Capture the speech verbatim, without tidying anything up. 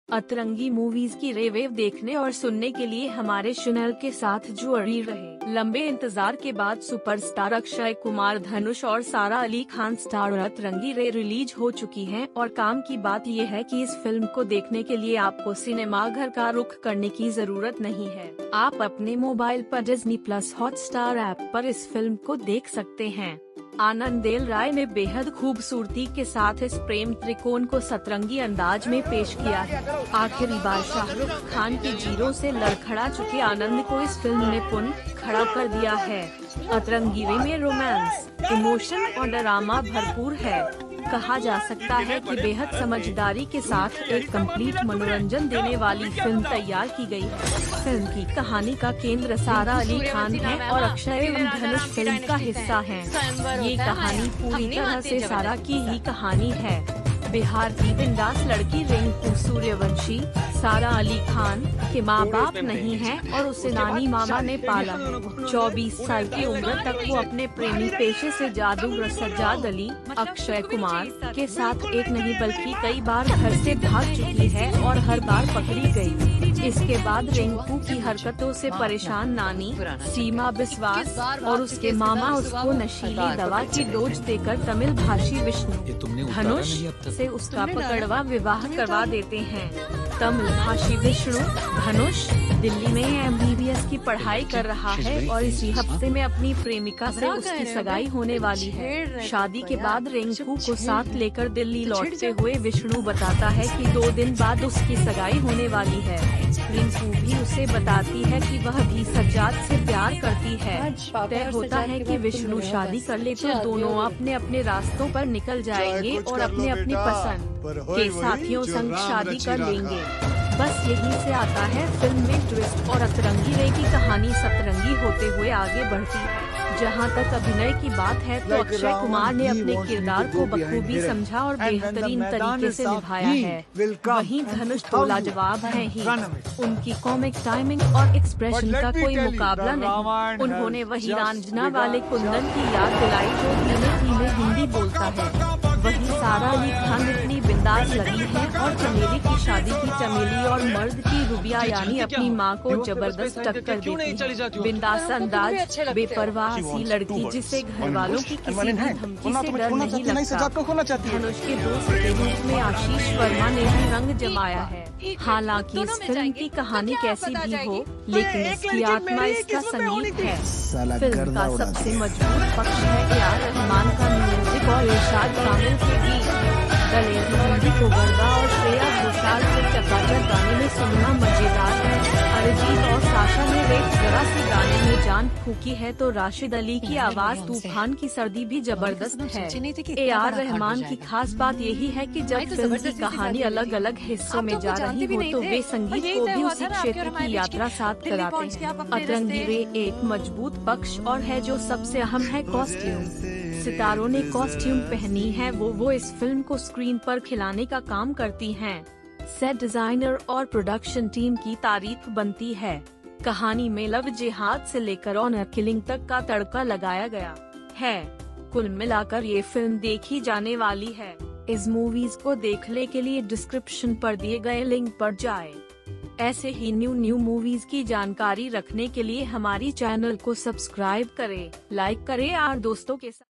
अतरंगी मूवीज की रिव्यू देखने और सुनने के लिए हमारे चैनल के साथ जुड़े रहे। लंबे इंतजार के बाद सुपरस्टार अक्षय कुमार, धनुष और सारा अली खान स्टार अतरंगी रे रिलीज हो चुकी है और काम की बात ये है कि इस फिल्म को देखने के लिए आपको सिनेमाघर का रुख करने की जरूरत नहीं है। आप अपने मोबाइल पर डिज्नी प्लस हॉटस्टार ऐप पर इस फिल्म को देख सकते हैं। आनंदेल राय ने बेहद खूबसूरती के साथ इस प्रेम त्रिकोण को सतरंगी अंदाज में पेश किया है। आखिरी बार शाहरुख खान के जीरो से लड़खड़ा चुके आनंद को इस फिल्म ने पुनः खड़ा कर दिया है। अतरंगी रे में रोमांस, इमोशन और ड्रामा भरपूर है। कहा जा सकता है कि बेहद समझदारी के साथ एक कंप्लीट मनोरंजन देने वाली फिल्म तैयार की गई है। फिल्म की कहानी का केंद्र सारा अली खान है और अक्षय एवं धनुष फिल्म का हिस्सा हैं। ये कहानी पूरी तरह से सारा की ही कहानी है। बिहार की बिंदास लड़की रिंकू सूर्यवंशी सारा अली खान के माँ बाप नहीं हैं और उसे नानी मामा ने पाला है। चौबीस साल की उम्र तक वो अपने प्रेमी पेशे से जादूगर सज्जाद अली अक्षय कुमार के साथ एक नहीं बल्कि कई बार घर से भाग चुकी है और हर बार पकड़ी गई। इसके बाद रिंकू की हरकतों से परेशान नानी सीमा विश्वास और उसके मामा उसको नशीली दवा की डोज देकर तमिल भाषी विष्णु धनुष से उसका पकड़वा विवाह करवा देते हैं। तमिल भाषी विष्णु धनुष दिल्ली में एम बी बी एस की पढ़ाई कर रहा है और इसी हफ्ते में अपनी प्रेमिका से उसकी सगाई होने वाली है। शादी के बाद रिंकू को साथ लेकर दिल्ली लौटते हुए विष्णु बताता है कि दो दिन बाद उसकी सगाई होने वाली है। रिंकू भी उसे बताती है कि वह भी सज्जाद से प्यार करती है। तय होता है कि विष्णु शादी कर ले तो दोनों अपने अपने रास्तों पर निकल जाएंगे और अपने अपनी पसंद के साथियों संग शादी कर लेंगे। बस यहीं से आता है फिल्म में ट्विस्ट और अतरंगी रे की कहानी सतरंगी होते हुए आगे बढ़ती है। जहां तक अभिनय की बात है तो अक्षय कुमार ने अपने किरदार को बखूबी समझा और बेहतरीन तरीके से निभाया है। वहीं धनुष तो लाजवाब है ही। उनकी कॉमिक टाइमिंग और एक्सप्रेशन का कोई मुकाबला नहीं। उन्होंने वही रांझना वाले कुंदन की याद दिलाई जो धीमे धीमे हिंदी बोलता है। वहीं सारा अली खान इतनी बिंदास लगी है और चमेली की शादी की चमेली और मर्द की रुबिया यानी अपनी मां को जबरदस्त टक्कर देती है। बिंदास अंदाज, बेपरवाह सी लड़की जिसे घर वालों की किसी भी धमकी से डर नहीं लगता। धनुष के दोस्त के रूप में आशीष वर्मा ने भी रंग जमाया है। हालांकि इस फिल्म की कहानी कैसी भी हो, लेकिन इसकी आत्मा इसका संगीत है। फिल्म का सबसे मजबूत पक्ष है ए आर रहमान का म्यूजिक और इरशाद कामिल के गीत। दलेर मेहंदी को गर्दा और श्रेया घोषाल से चकाचक गाने में सुनना मजेदार है। अरिजीत और साशा ने रेत जरा सी गाने में जान फूकी है तो राशिद अली की आवाज तूफान की सर्दी भी जबरदस्त है। ए आर रहमान की खास बात यही है कि जब फिल्म की कहानी अलग अलग हिस्सों में जा रही हो तो वे संगीत को भी उसी क्षेत्र की यात्रा साथ कराते हैं। अतरंगी रे एक मजबूत पक्ष और है जो सबसे अहम है कॉस्ट्यूम। सितारों ने कॉस्ट्यूम पहनी है वो वो इस फिल्म को स्क्रीन पर खिलाने का काम करती हैं। सेट डिजाइनर और प्रोडक्शन टीम की तारीफ बनती है। कहानी में लव जिहाद से लेकर ऑनर किलिंग तक का तड़का लगाया गया है। कुल मिलाकर ये फिल्म देखी जाने वाली है। इस मूवीज को देखने के लिए डिस्क्रिप्शन पर दिए गए लिंक पर जाएं। ऐसे ही न्यू न्यू मूवीज की जानकारी रखने के लिए हमारी चैनल को सब्सक्राइब करें, लाइक करें और दोस्तों के साथ